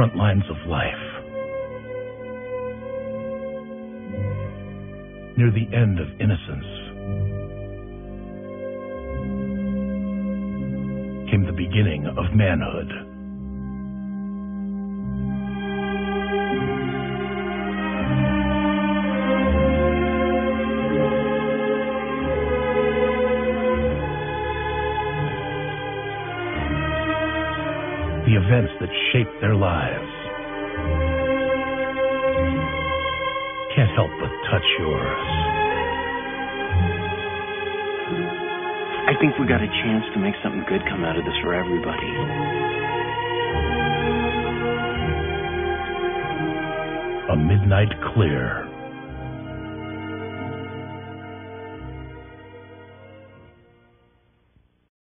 front lines of life. Near the end of innocence came the beginning of manhood. The events that shaped their lives can't help but touch yours. I think we got a chance to make something good come out of this for everybody. A Midnight Clear.